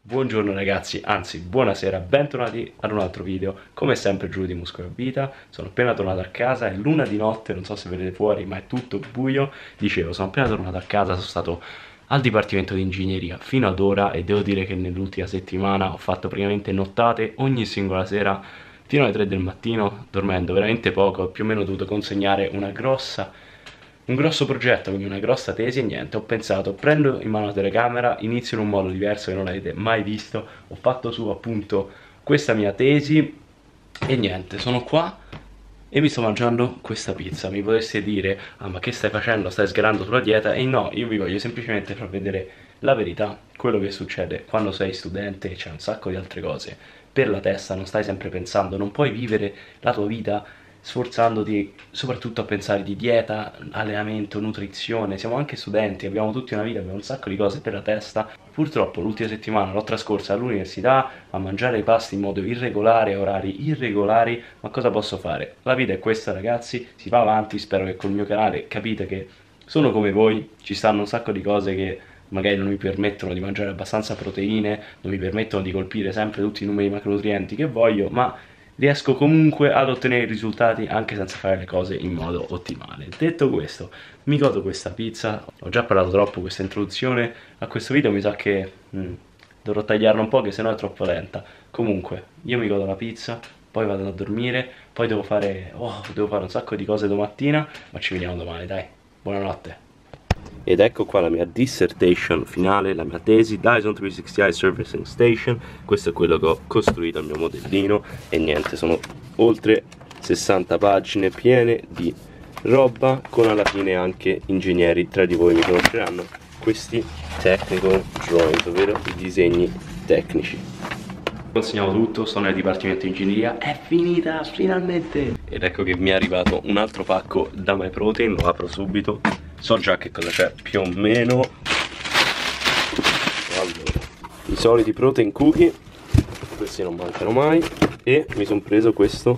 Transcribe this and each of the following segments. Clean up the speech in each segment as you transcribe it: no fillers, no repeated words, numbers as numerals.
Buongiorno ragazzi, anzi buonasera, bentornati ad un altro video. Come sempre Giulio di Muscolo e Vita, sono appena tornato a casa, è l'una di notte, non so se vedete fuori ma è tutto buio. Dicevo, sono appena tornato a casa, sono stato al Dipartimento di Ingegneria fino ad ora e devo dire che nell'ultima settimana ho fatto praticamente nottate ogni singola sera fino alle 3 del mattino, dormendo veramente poco. Ho più o meno dovuto consegnare un grosso progetto, quindi una grossa tesi e niente, ho pensato, prendo in mano la telecamera, inizio in un modo diverso che non avete mai visto, ho fatto su appunto questa mia tesi e niente, sono qua e mi sto mangiando questa pizza. Mi potreste dire, ah ma che stai facendo, stai sgarando sulla dieta? E no, io vi voglio semplicemente far vedere la verità, quello che succede quando sei studente e c'è un sacco di altre cose per la testa, non stai sempre pensando, non puoi vivere la tua vita sforzandoti soprattutto a pensare di dieta, allenamento, nutrizione. Siamo anche studenti, abbiamo tutti una vita, abbiamo un sacco di cose per la testa. Purtroppo l'ultima settimana l'ho trascorsa all'università a mangiare i pasti in modo irregolare, a orari irregolari, ma cosa posso fare? La vita è questa ragazzi, si va avanti, spero che col mio canale capite che sono come voi, ci stanno un sacco di cose che magari non mi permettono di mangiare abbastanza proteine, non mi permettono di colpire sempre tutti i numeri macronutrienti che voglio, ma riesco comunque ad ottenere i risultati anche senza fare le cose in modo ottimale. Detto questo, mi godo questa pizza. Ho già parlato troppo questa introduzione a questo video, mi sa che dovrò tagliarla un po' che sennò è troppo lenta. Comunque, io mi godo la pizza, poi vado a dormire, poi devo fare un sacco di cose domattina, ma ci vediamo domani, dai. Buonanotte. Ed ecco qua la mia dissertation finale, la mia tesi, Dyson 360i Servicing Station. Questo è quello che ho costruito, il mio modellino. E niente, sono oltre 60 pagine piene di roba, con alla fine anche ingegneri tra di voi mi conosceranno questi technical drawings, ovvero i disegni tecnici. Consegniamo tutto, sono nel Dipartimento di Ingegneria, è finita finalmente! Ed ecco che mi è arrivato un altro pacco da MyProtein, lo apro subito. So già che cosa c'è più o meno. Allora, i soliti protein cookie, questi non mancano mai. E mi sono preso questo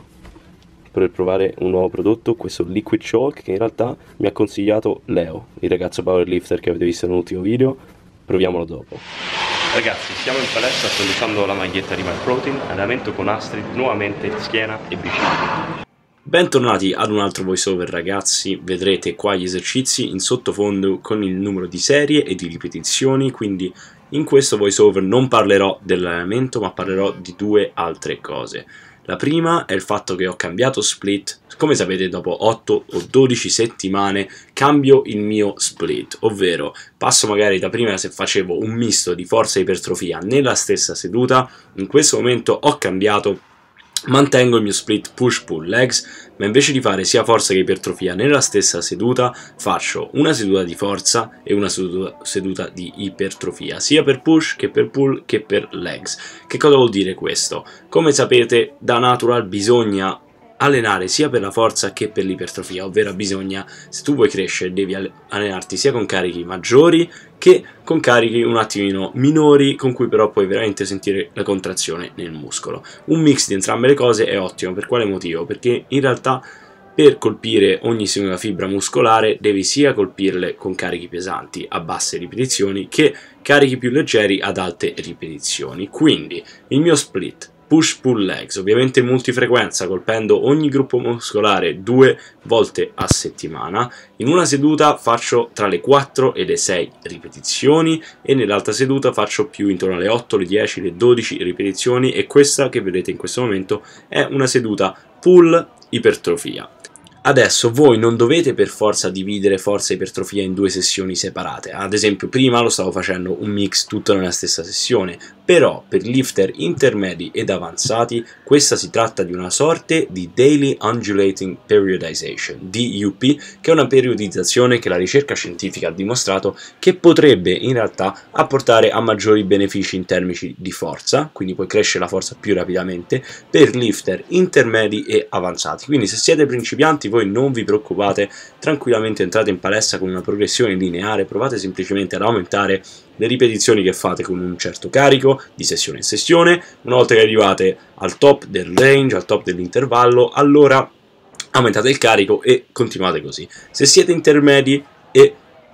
per provare un nuovo prodotto, questo Liquid Chalk, che in realtà mi ha consigliato Leo, il ragazzo powerlifter che avete visto nell'ultimo video. Proviamolo dopo. Ragazzi, siamo in palestra, sto indossando la maglietta di MyProtein, allenamento con Astrid, nuovamente schiena e bicipiti. Bentornati ad un altro voiceover ragazzi, vedrete qua gli esercizi in sottofondo con il numero di serie e di ripetizioni, quindi in questo voiceover non parlerò dell'allenamento ma parlerò di due altre cose. La prima è il fatto che ho cambiato split, come sapete dopo 8 o 12 settimane cambio il mio split, ovvero passo magari da prima se facevo un misto di forza e ipertrofia nella stessa seduta, in questo momento ho cambiato. Mantengo il mio split push-pull legs, ma invece di fare sia forza che ipertrofia nella stessa seduta, faccio una seduta di forza e una seduta di ipertrofia, sia per push che per pull che per legs. Che cosa vuol dire questo? Come sapete, da natural bisogna allenare sia per la forza che per l'ipertrofia, ovvero se tu vuoi crescere devi allenarti sia con carichi maggiori che con carichi un attimino minori, con cui però puoi veramente sentire la contrazione nel muscolo. Un mix di entrambe le cose è ottimo. Per quale motivo? Perché in realtà per colpire ogni singola fibra muscolare devi sia colpirle con carichi pesanti a basse ripetizioni che carichi più leggeri ad alte ripetizioni. Quindi il mio split push-pull legs, ovviamente in multifrequenza, colpendo ogni gruppo muscolare 2 volte a settimana. In una seduta faccio tra le 4 e le 6 ripetizioni e nell'altra seduta faccio più intorno alle 8, le 10, le 12 ripetizioni, e questa che vedete in questo momento è una seduta pull ipertrofia. Adesso voi non dovete per forza dividere forza e ipertrofia in due sessioni separate. Ad esempio prima lo stavo facendo un mix tutto nella stessa sessione, però per lifter intermedi ed avanzati questa si tratta di una sorte di Daily Undulating Periodization, DUP, che è una periodizzazione che la ricerca scientifica ha dimostrato che potrebbe in realtà apportare a maggiori benefici in termini di forza, quindi puoi crescere la forza più rapidamente, per lifter intermedi e avanzati. Quindi se siete principianti voi non vi preoccupate, tranquillamente entrate in palestra con una progressione lineare, provate semplicemente ad aumentare le ripetizioni che fate con un certo carico di sessione in sessione. Una volta che arrivate al top del range, al top dell'intervallo, allora aumentate il carico e continuate così. Se siete intermedi e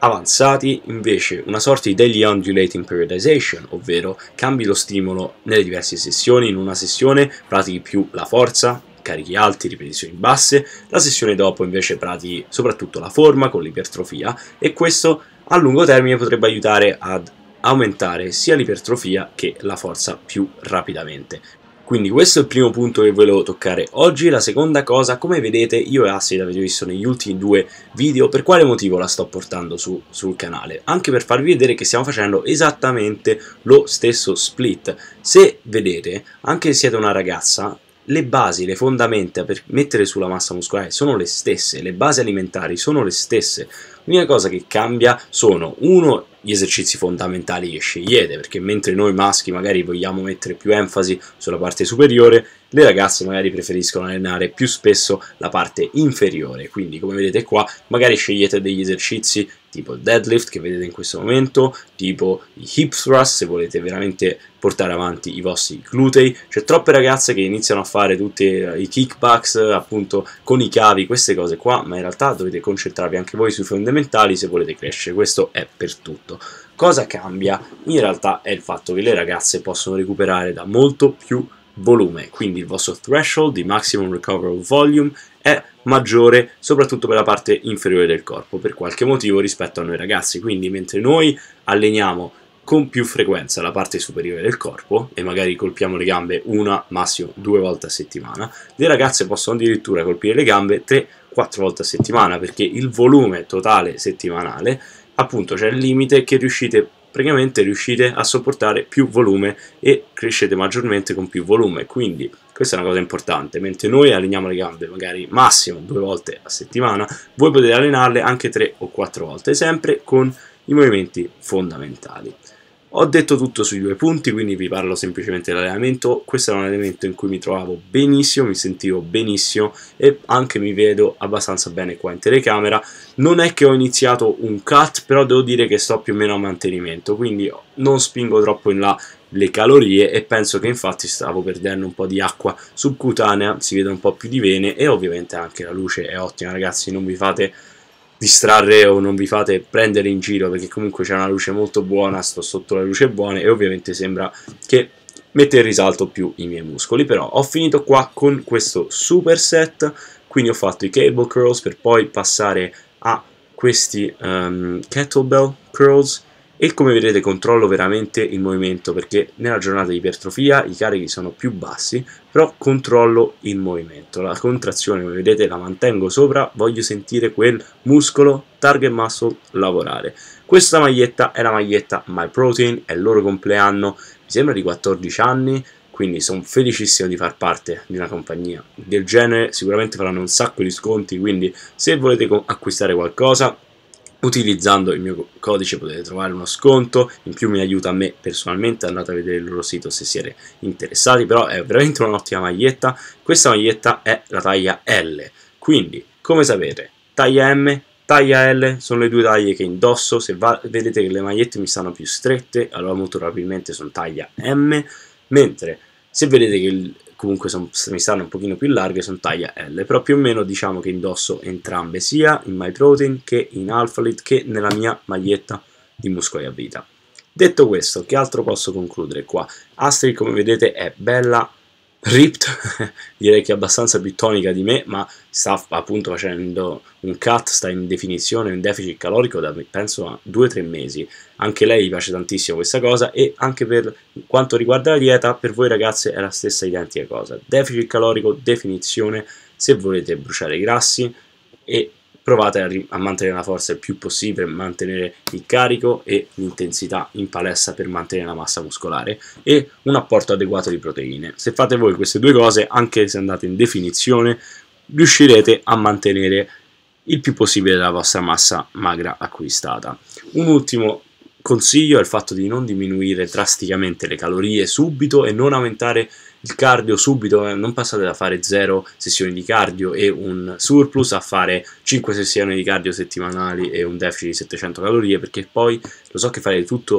avanzati invece una sorta di daily undulating periodization, ovvero cambi lo stimolo nelle diverse sessioni. In una sessione pratichi più la forza, carichi alti, ripetizioni basse, la sessione dopo invece pratichi soprattutto la forma con l'ipertrofia, e questo a lungo termine potrebbe aiutare ad aumentare sia l'ipertrofia che la forza più rapidamente. Quindi questo è il primo punto che volevo toccare oggi. La seconda cosa, come vedete io e Astrid avete visto negli ultimi 2 video per quale motivo la sto portando sul canale, anche per farvi vedere che stiamo facendo esattamente lo stesso split. Se vedete, anche se siete una ragazza, le basi, le fondamenta per mettere sulla massa muscolare sono le stesse, le basi alimentari sono le stesse. L'unica cosa che cambia sono, uno, gli esercizi fondamentali che scegliete, perché mentre noi maschi magari vogliamo mettere più enfasi sulla parte superiore, le ragazze magari preferiscono allenare più spesso la parte inferiore. Quindi come vedete qua, magari scegliete degli esercizi tipo il deadlift che vedete in questo momento, tipo i hip thrust se volete veramente portare avanti i vostri glutei. C'è troppe ragazze che iniziano a fare tutti i kickbacks appunto con i cavi, queste cose qua, ma in realtà dovete concentrarvi anche voi sui fondamentali se volete crescere. Questo è per tutto. Cosa cambia? In realtà è il fatto che le ragazze possono recuperare da molto più volume, quindi il vostro threshold di maximum recoverable volume è maggiore soprattutto per la parte inferiore del corpo per qualche motivo rispetto a noi ragazzi. Quindi mentre noi alleniamo con più frequenza la parte superiore del corpo e magari colpiamo le gambe una, massimo 2 volte a settimana, le ragazze possono addirittura colpire le gambe 3-4 volte a settimana, perché il volume totale settimanale, appunto, c'è il limite che praticamente riuscite a sopportare più volume e crescete maggiormente con più volume. Quindi questa è una cosa importante. Mentre noi alleniamo le gambe magari massimo 2 volte a settimana, voi potete allenarle anche 3 o 4 volte, sempre con i movimenti fondamentali. Ho detto tutto sui 2 punti, quindi vi parlo semplicemente dell'allenamento. Questo è un allenamento in cui mi trovavo benissimo, mi sentivo benissimo e anche mi vedo abbastanza bene qua in telecamera. Non è che ho iniziato un cut, però devo dire che sto più o meno a mantenimento, quindi non spingo troppo in là le calorie e penso che infatti stavo perdendo un po' di acqua subcutanea, si vede un po' più di vene e ovviamente anche la luce è ottima, ragazzi, non vi fate distrarre o non vi fate prendere in giro, perché comunque c'è una luce molto buona, sto sotto la luce buona e ovviamente sembra che mette in risalto più i miei muscoli. Però ho finito qua con questo super set, quindi ho fatto i cable curls per poi passare a questi kettlebell curls e come vedete controllo veramente il movimento, perché nella giornata di ipertrofia i carichi sono più bassi, però controllo il movimento, la contrazione come vedete la mantengo sopra, voglio sentire quel muscolo target muscle lavorare. Questa maglietta è la maglietta MyProtein, è il loro compleanno, mi sembra di 14 anni, quindi sono felicissimo di far parte di una compagnia del genere. Sicuramente faranno un sacco di sconti, quindi se volete acquistare qualcosa utilizzando il mio codice potete trovare uno sconto, in più mi aiuta a me personalmente, andate a vedere il loro sito se siete interessati. Però è veramente un'ottima maglietta. Questa maglietta è la taglia L, quindi come sapete taglia M, taglia L sono le 2 taglie che indosso. Se vedete che le magliette mi stanno più strette, allora molto probabilmente sono taglia M, mentre se vedete che comunque mi stanno un pochino più larghe sono taglia L, però più o meno diciamo che indosso entrambe, sia in MyProtein che in Alphalete che nella mia maglietta di Muscoli a Vita. Detto questo, che altro posso concludere qua? Astrid come vedete è bella ripped, direi che è abbastanza più tonica di me, ma sta appunto facendo un cut, sta in definizione, in deficit calorico da penso a 2-3 mesi. Anche lei gli piace tantissimo questa cosa, e anche per quanto riguarda la dieta, per voi ragazze è la stessa identica cosa. Deficit calorico, definizione, se volete bruciare i grassi, e provate a mantenere la forza il più possibile, mantenere il carico e l'intensità in palestra per mantenere la massa muscolare e un apporto adeguato di proteine. Se fate voi queste 2 cose, anche se andate in definizione, riuscirete a mantenere il più possibile la vostra massa magra acquistata. Un ultimo consiglio è il fatto di non diminuire drasticamente le calorie subito e non aumentare il cardio subito. Non passate da fare 0 sessioni di cardio e un surplus a fare 5 sessioni di cardio settimanali e un deficit di 700 calorie, perché poi lo so che fate tutto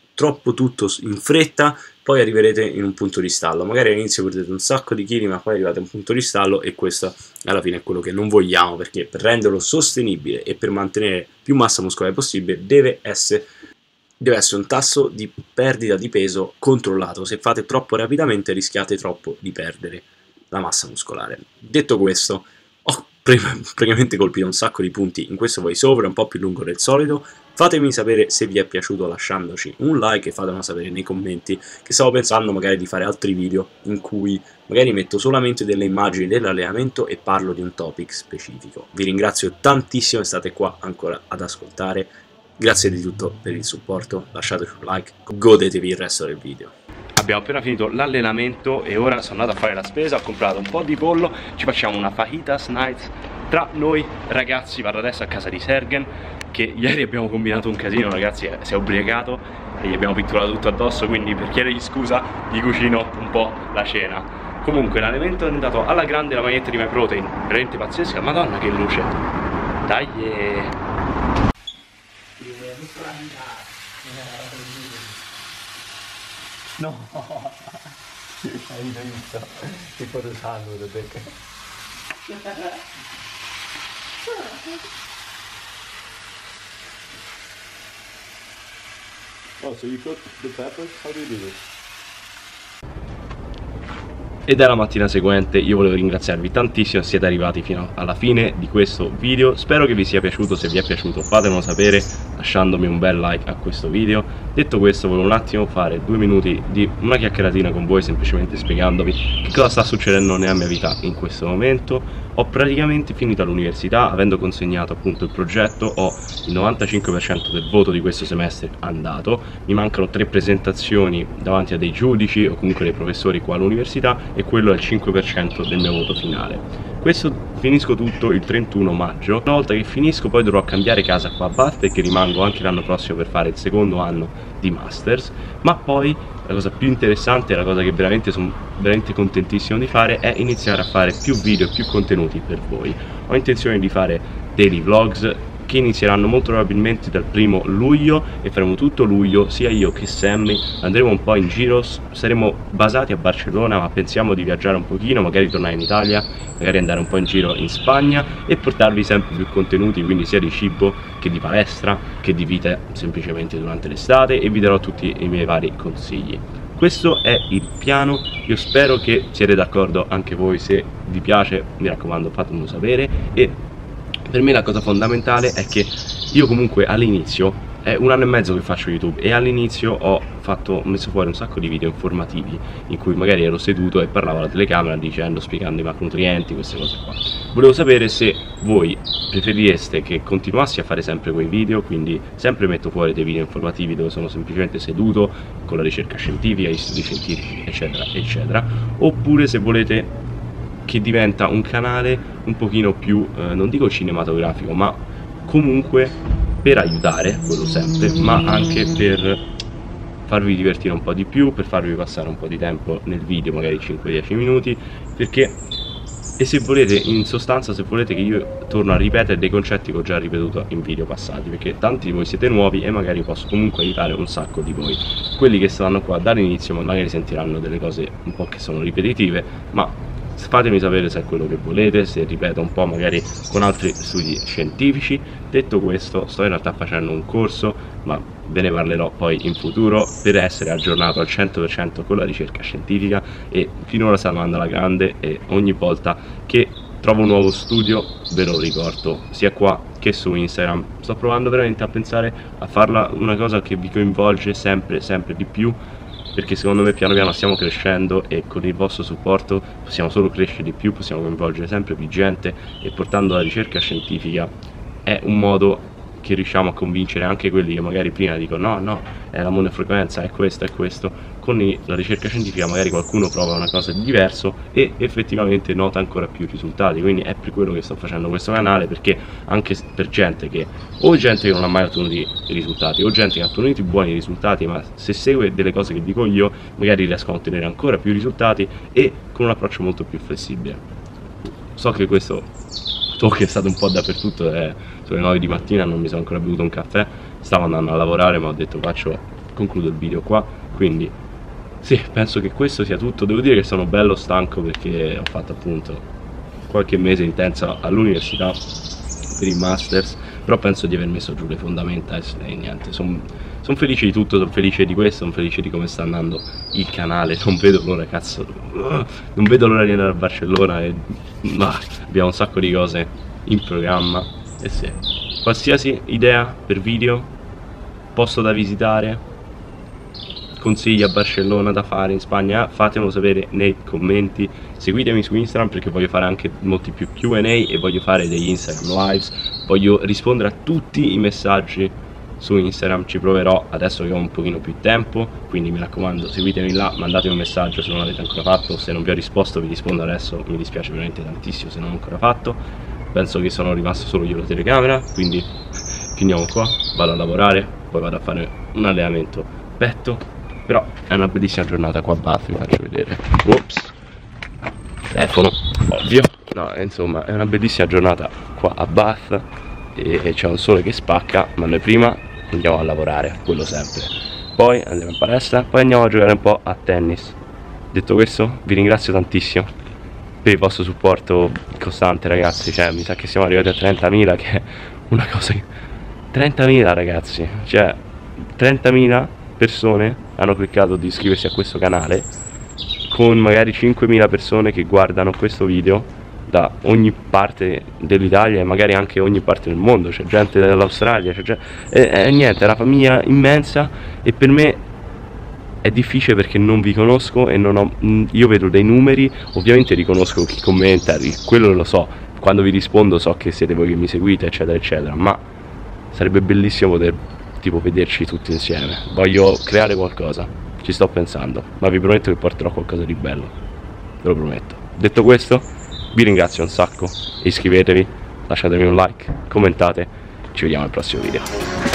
troppo tutto in fretta, poi arriverete in un punto di stallo. Magari all'inizio perdete un sacco di chili, ma poi arrivate a un punto di stallo, e questo alla fine è quello che non vogliamo, perché per renderlo sostenibile e per mantenere più massa muscolare possibile deve essere un tasso di perdita di peso controllato. Se fate troppo rapidamente rischiate troppo di perdere la massa muscolare. Detto questo, ho praticamente colpito un sacco di punti in questo voiceover, un po' più lungo del solito. Fatemi sapere se vi è piaciuto lasciandoci un like, e fatemelo sapere nei commenti, che stavo pensando magari di fare altri video in cui magari metto solamente delle immagini dell'allenamento e parlo di un topic specifico. Vi ringrazio tantissimo che state qua ancora ad ascoltare, grazie di tutto per il supporto, lasciateci un like, godetevi il resto del video. Abbiamo appena finito l'allenamento e ora sono andato a fare la spesa, ho comprato un po' di pollo, ci facciamo una fajitas nights tra noi ragazzi. Vado adesso a casa di Sergen, che ieri abbiamo combinato un casino, ragazzi, si è ubriacato e gli abbiamo pitturato tutto addosso, quindi per chiedergli scusa gli cucino un po' la cena. Comunque l'allenamento è andato alla grande, la maglietta di MyProtein veramente pazzesca, madonna che luce, dai! No, hai visto? Ti foto sangue da te. Oh, so you cook the peppers? How do you do this? Ed è la mattina seguente. Io volevo ringraziarvi tantissimo se siete arrivati fino alla fine di questo video. Spero che vi sia piaciuto. Se vi è piaciuto fatemelo sapere lasciandomi un bel like a questo video. Detto questo, volevo un attimo fare 2 minuti di una chiacchieratina con voi, semplicemente spiegandovi che cosa sta succedendo nella mia vita in questo momento. Ho praticamente finito l'università, avendo consegnato appunto il progetto, ho il 95% del voto di questo semestre andato, mi mancano 3 presentazioni davanti a dei giudici o comunque dei professori qua all'università, e quello è il 5% del mio voto finale. Questo finisco tutto il 31 maggio, una volta che finisco poi dovrò cambiare casa qua a Bath, perché rimango anche l'anno prossimo per fare il secondo anno di Masters, ma poi la cosa più interessante, la cosa che sono veramente contentissimo di fare, è iniziare a fare più video e più contenuti per voi. Ho intenzione di fare daily vlogs che inizieranno molto probabilmente dal 1° luglio e faremo tutto luglio, sia io che Sammy. Andremo un po' in giro, saremo basati a Barcellona, ma pensiamo di viaggiare un pochino, magari tornare in Italia, magari andare un po' in giro in Spagna e portarvi sempre più contenuti, quindi sia di cibo che di palestra che di vita semplicemente durante l'estate, e vi darò tutti i miei vari consigli. Questo è il piano, io spero che siete d'accordo anche voi. Se vi piace, mi raccomando, fatemelo sapere. E per me la cosa fondamentale è che io comunque all'inizio, è 1 anno e mezzo che faccio YouTube, e all'inizio ho messo fuori un sacco di video informativi in cui magari ero seduto e parlavo alla telecamera spiegando i macronutrienti, queste cose qua. Volevo sapere se voi preferireste che continuassi a fare sempre quei video, quindi sempre metto fuori dei video informativi dove sono semplicemente seduto con la ricerca scientifica, gli studi scientifici, eccetera eccetera, oppure se volete che diventa un canale un pochino più, non dico cinematografico, ma comunque per aiutare, quello sempre, ma anche per farvi divertire un po' di più, per farvi passare un po' di tempo nel video, magari 5-10 minuti, perché, e se volete, in sostanza, se volete che io torno a ripetere dei concetti che ho già ripetuto in video passati, perché tanti di voi siete nuovi e magari posso comunque aiutare un sacco di voi. Quelli che stanno qua dall'inizio magari sentiranno delle cose un po' che sono ripetitive, ma fatemi sapere se è quello che volete, se ripeto un po' magari con altri studi scientifici. Detto questo, sto in realtà facendo un corso, ma ve ne parlerò poi in futuro, per essere aggiornato al 100% con la ricerca scientifica, e finora sta andando alla grande, e ogni volta che trovo un nuovo studio ve lo ricordo, sia qua che su Instagram. Sto provando veramente a pensare a farla una cosa che vi coinvolge sempre di più, perché secondo me piano piano stiamo crescendo, e con il vostro supporto possiamo solo crescere di più, possiamo coinvolgere sempre più gente, e portando la ricerca scientifica è un modo che riusciamo a convincere anche quelli che magari prima dicono no, è la monofrequenza, è questo, è questo. Con la ricerca scientifica magari qualcuno prova una cosa di diverso e effettivamente nota ancora più risultati, quindi è per quello che sto facendo questo canale, perché anche per gente che non ha mai ottenuto i risultati, o gente che ha ottenuto buoni risultati, ma se segue delle cose che dico io magari riescono a ottenere ancora più risultati, e con un approccio molto più flessibile. So che questo talk è stato un po' dappertutto, sono le 9 di mattina, non mi sono ancora bevuto un caffè, stavo andando a lavorare, ma ho detto faccio concludo il video qua. Quindi sì, penso che questo sia tutto. Devo dire che sono bello stanco perché ho fatto appunto qualche mese intensa all'università per i masters, però penso di aver messo giù le fondamenta e niente, sono felice di tutto, sono felice di questo, sono felice di come sta andando il canale, non vedo l'ora, cazzo, non vedo l'ora di andare a Barcellona e abbiamo un sacco di cose in programma. E sì, qualsiasi idea per video, posto da visitare, consigli a Barcellona da fare in Spagna, fatemelo sapere nei commenti. Seguitemi su Instagram perché voglio fare anche molti più Q&A e voglio fare degli Instagram lives, voglio rispondere a tutti i messaggi su Instagram, ci proverò adesso che ho un pochino più tempo, quindi mi raccomando seguitemi là, mandatemi un messaggio se non l'avete ancora fatto, se non vi ho risposto vi rispondo adesso, mi dispiace veramente tantissimo se non l'ho ancora fatto. Penso che sono rimasto solo io la telecamera, quindi finiamo qua, vado a lavorare, poi vado a fare un allenamento petto, però è una bellissima giornata qua a Bath, vi faccio vedere. Ops, telefono, ovvio. No, insomma, è una bellissima giornata qua a Bath e c'è un sole che spacca, ma noi prima andiamo a lavorare, quello sempre. Poi andiamo in palestra, poi andiamo a giocare un po' a tennis. Detto questo, vi ringrazio tantissimo per il vostro supporto costante, ragazzi. Cioè, mi sa che siamo arrivati a 30.000, che è una cosa che... 30.000 ragazzi, cioè 30.000 persone hanno cliccato di iscriversi a questo canale, con magari 5.000 persone che guardano questo video da ogni parte dell'Italia e magari anche ogni parte del mondo. C'è gente dall'Australia, niente, è una famiglia immensa e per me è difficile perché non vi conosco e non ho, io vedo dei numeri, ovviamente riconosco chi commenta, quello lo so, quando vi rispondo so che siete voi che mi seguite eccetera eccetera, ma sarebbe bellissimo poter tipo vederci tutti insieme. Voglio creare qualcosa, ci sto pensando, ma vi prometto che porterò qualcosa di bello, ve lo prometto. Detto questo, vi ringrazio un sacco, iscrivetevi, lasciatemi un like, commentate, ci vediamo al prossimo video.